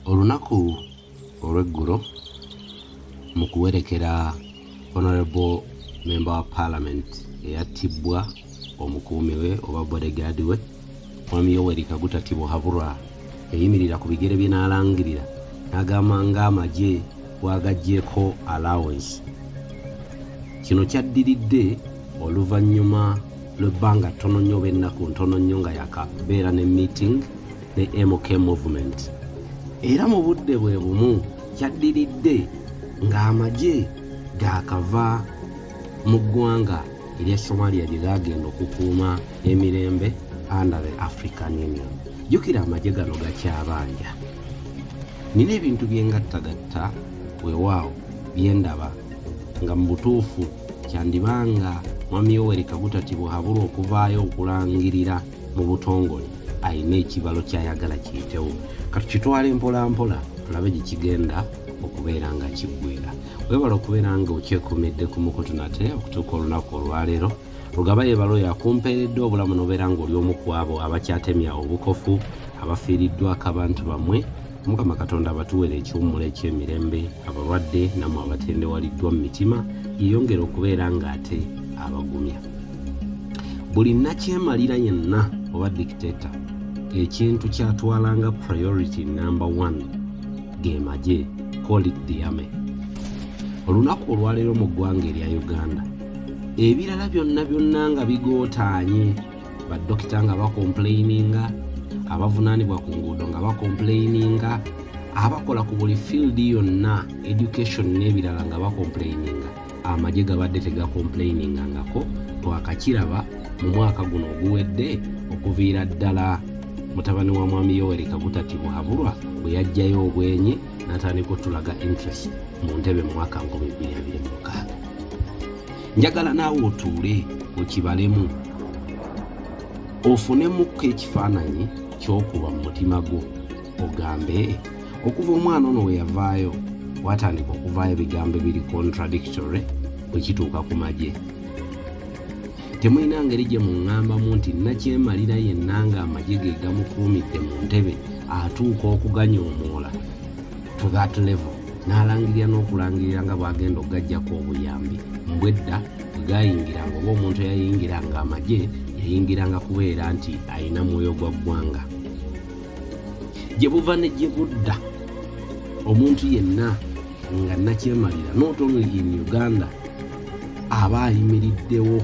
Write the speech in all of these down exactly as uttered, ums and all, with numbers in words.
Olunaku olw'eggulo mu kuwerekera Honorable Member of Parliament eyattibwa omukuumi we oba bodyguard we Mwami Yoweri Kaguta Tibuhaburwa eyimirira ku bigere bye n'alangirira n'agamba nga Amajje bw'Ogajjako Allowance. Kino kyaddiridde oluvannyuma lw'ebbanga ttono nnyo oba ennaku ntono nnyo nga yakabeera ne meeting ne M K movement. Era mu budde bwe bumu kyaddiridde ng'Amajje gaakava mu ggwanga erya Somalia gye gaagenda okukuuma emirembe under the African Union. Jjukira Amajje gano gakyabanja. Nina ebintu bye ngattagatta weewaawo bye ndaba nga mu butuufu kyandibanga Mwami Yoweri Kaguta Tibuhaburwa okuvaayo okulangirira mu butongole ayina ekibalo ky'ayagala kiyitewo. Katukitwale mpola mpola tulabe gye kigenda okubeera nga kiggwera. Weebala okubeera nga okyekomedde ku mukutu nate okutuuka olunaku olwaleero. Lugaba yeebalo yakumpeeredde obulamu n'obeera ng'oli omu ku abo abakyatemya obukofu abafiiriddwako abantu bammwe. Mukama Katonda abatuwera ekiwummulo eky'emirembe, abalwadde nammwe abatendewaliddwa mu mitima yeyongera okubeera ng'ate abagumya. Buli nnakyemalira yenna oba dictator ekintu kyatwalanga priority number one ge Majje, call it the army. Olunaku olwaleero mu ggwanga erya Uganda ebirala byonna byonna nga bigootaanye, baddokita nga bakomplaininga, abavunaanibwa ku nguudo nga bakomplaininga, abakola ku buli field yonna education n'ebirala nga bakomplaininga. Amajje gabadde tegakomplainingangako twakakiraba mu mwaka guno oguwedde okuviira ddala mutabani wa Mwami Yoweri Kaguta Tibuhaburwa bwe yajjayo obwenyi n'atandika otulaga interest mu ntebe mu mwaka nkumi bbiri abiri mu mukaaga. Njagala naawe otuule okibalemu ofunemuko ekifaananyi ky'okuba mu mutima gwo ogambe okuva omwana ono we yavaayo watandika okuvaayo ebigambo ebiri contradictory bwe kituuka ku Majje. Temulina ngeri gye muŋŋambamu nti nakyemalira yenna nga Amajje ge gamukuumidde mu ntebe atuuka okuganyoomoola to that level n'alangirira n'okulangirira nga bw'agenda okugajjako obuyambi. Mbwedda bwe gaayingiranga oba omuntu eyayingiranga Amajje yayingiranga kubeera nti ayina mwoyo gwa ggwanga. Gye buva ne gye budda omuntu yenna nga nakyemalira not only in Uganda aba ayimiriddewo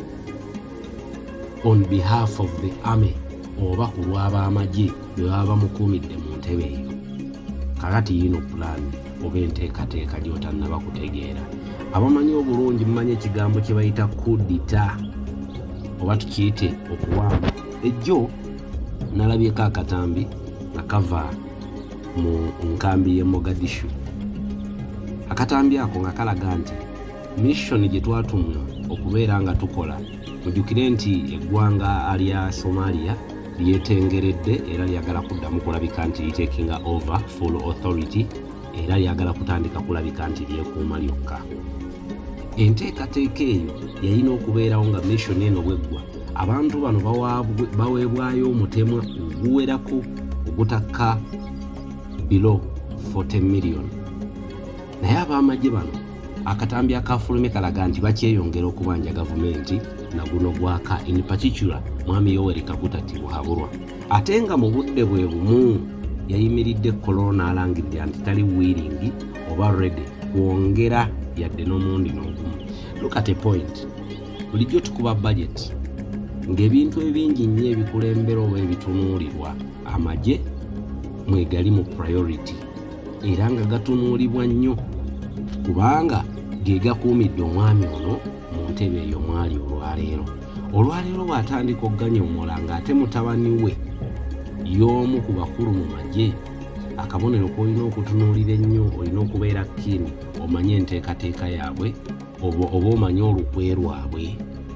on behalf of the army oba ku lw'ab'Amajje bwe baba bamukuumidde mu ntebe eyo. Kakati yino plan oba enteekateeka gy'otannaba kutegeera. Abamanyi obulungi mumanyi ekigambo kye bayita kudita oba tukiyite okuwamba. Ejjo nalabyeko akatambi nga kava mu nkambi y'e Mogadishu. Akatambi ako nga kalaga nti mission gye twatumwa okubeera nga tukola, mujjukire nti eggwanga lya Somalia lyetengeredde era lyagala kuddamu kulabika nti litakinga over full authority era lyagala kutandika kulabika nti lyekuuma lyokka. Enteekateeka eyo yalina okubeerawo nga mission eno bweggwa abantu bano baweebwayo omutemwa oguwerako ogutakka below forty million. Naye ab'Amajje bano akatambi akafulume kalaga nti bakyeyongera okubanja gavumenti na guno gwaka, in particular Mwami Yoweri Kaguta Tibuhaburwa. Ate nga mu budde bwe bumu yayimiridde korona alangirira nti tali willing oba ready kwongera yadde n'omundi n'ogumu. Look at a point. Bulijjo tukuba budget ng'ebintu ebingi nnyo ebikulembera oba ebitunuulirwa Amajje mwegali mu priority era nga gatunuulibwa nnyo kubanga ge gakuumidde omwami ono mu ntebe eyo mwali olwaleero. Olwaleero bw'atandika okuganyoomola ng'ate mutabani we y'omu ku bakulu mu Majje, akabonero k'olina okutunuulira ennyo olina okubeera kkiini omanye enteekateeka yaabwe oba omanye olukwe lwabwe.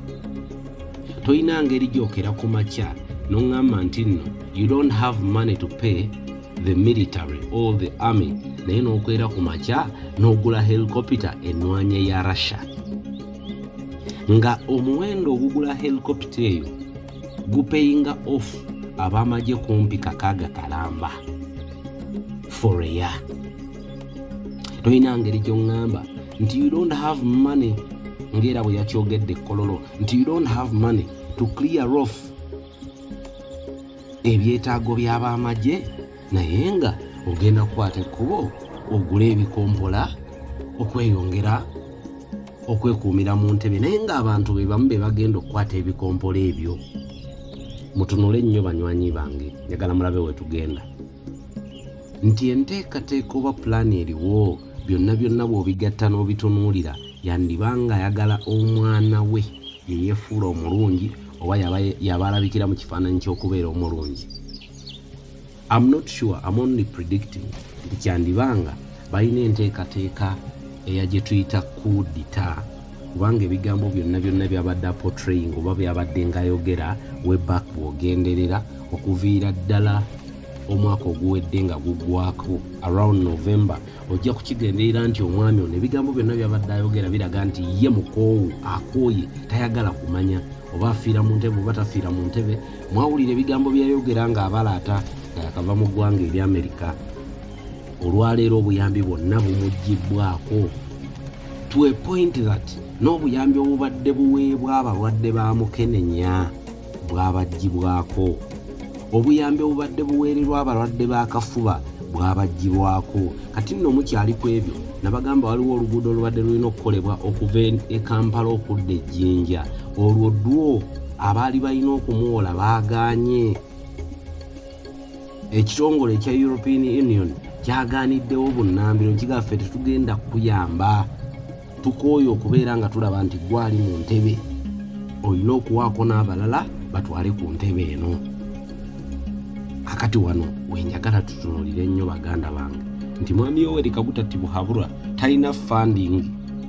Toyina ngeri gyokera ku makya n'oŋŋamba nti nno you don't have money to pay the military or the army naye n'okwera ku makya n'ogula helicopter ennwanye ya Russia nga omuwendo ogugula helicopter eyo gupayinga off ab'Amajje kumpi kakaaga kalamba. for a year. Toyina ngeri gy'oŋŋamba nti you don't have money ngera bwe yakyogedde Kololo nti you don't have money to clear off ebyetaago by'Abamajje naye nga ogenda kukwata ekkubo ogula ebikompola okweyongera okwekuumira mu ntebe naye ng'abantu be bamu be bagenda okukwata ebikompola ebyo. Mutunule ennyo banywanyi bange njagala mulabe we tugenda nti enteekateeka oba pulaani eriwo byonna byonna bw'obigatta n'obitunuulira yandibanga ayagala omwana we ye yeefuula omulungi oba yaba alabikira mu kifaananyi ky'okubeera omulungi. I'm not sure, I'm only predicting nti kyandibanga balina enteekateeka eya gye tuyita kudita kubanga ebigambo byonna byonna byabadde aportraying oba byabadde ng'ayogera we back bw'ogenderera okuviira ddala omwaka oguwedde nga guggwako around November ojja kukigenderera nti omwami ono ebigambo byonna byabadde ayogera biraga nti ye mukoowu akooye tayagala kumanya oba afiira mu ntebe oba tafiira mu ntebe. Mwawulira ebigambo byayogera ng'abalaata nga yakava mu ggwanga eri Amerika. Olwaleero obuyambi bwonna bumuggyibbwako to a point that n'obuyambi obubadde buweebwa abalwadde ba Mukenenya bwabaggyibwako, obuyambi obubadde buweererwa abalwadde b'akafuba bwabaggyibwako. Kati nno mukyali ku ebyo nabagamba waliwo oluguudo olubadde lulina okukolebwa okuva e Kampala okudda e Jjinja. Olwo dwo abaali balina okumuwola baagaanye. Ekitongole ekya European Union kyagaaniddewo bunnambiro nkigaffe tetugenda kuyamba, tukooye okubeera nga tulaba nti gwali mu ntebe olina okuwaako n'abalala batwale ku ntebe eno. Kakati wano wenjagala tutunuulire ennyo baganda bange nti mwami Yoweri Kaguta Tibuhaburwa talina funding.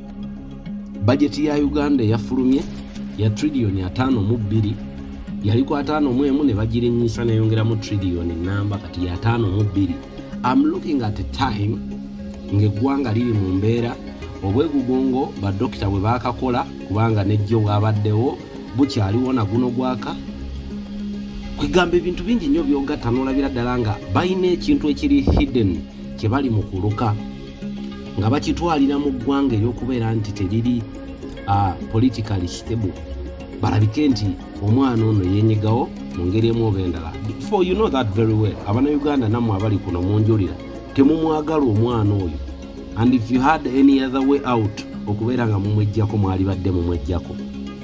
Bajeti ya Uganda yafulumye ya trillioni ataano mu bbiri yali ku ataano mu emu ne bagirinnyisa neyongeramu trillioni namba kati ya ataano mu bbiri. I'm looking at a time ng'eggwanga liri mu mbeera obwegugungo baddokita bwe baakakola kubanga nejjo bwabaddewo bukyaliwo na guno gwaka. Kwegamba ebintu bingi nnyo by'ogatta n'olabira ddala nga balina ekintu ekiri hidden kye bali mu kuluka nga bakitwalira mu ggwanga ery'okubeera nti teriri uh, politically stable. Balabike nti omwana ono yenyigawo mu ngeri emu oba endala. For you know that very well. Abannayuganda nammwe abali kuno munjulira temumwagala omwana oyo, and if you had any other way out okubeera nga mumwejjako mwali badde mumwejjako.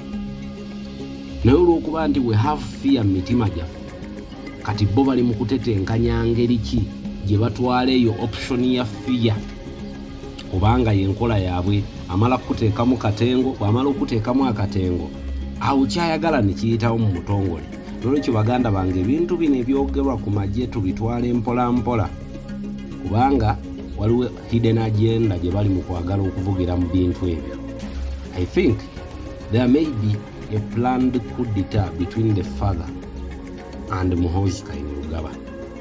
Naye olw'okuba nti we have fear mu mitima gyaffe kati bo bali mu kutetenkanya ngeri ki gye batwala eyo option ya fear kubanga yenkola yaabwe amala kuteekamu katengo. Bw'amala okuteekamu akatengo awo kyayagala ne kiyitawo mu butongole. Nolwekyo baganda bange ebintu bino ebyogerwa ku magye tubitwala empola mpola kubanga waliwo hidden agenda gye bali mu kwagala okuvugira mu bintu ebyo. I think there may be a planned coup d'etat between the father and Muhoozi Kainerugaba.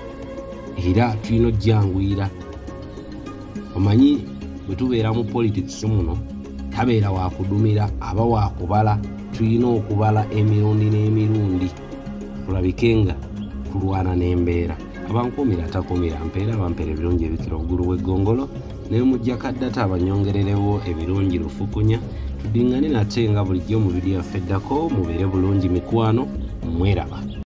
Era tulina ojjanguyira. Omanyi bwe tubeera mu politics muno tabeera wakudumira aba wakubala. Tulina okubala emirundi n'emirundi tulabikenga kulwana n'embeera. Abankumira atakumira mpeera bampera ebirungi ebikira obugulu w'eggongolo naye mujja kaddata abanyongererewo ebirungi lufukunya. Tudingane nate nga bulijjo mu vidiyo yaffe eddako. Mubeere bulungi mikwano, mweraba.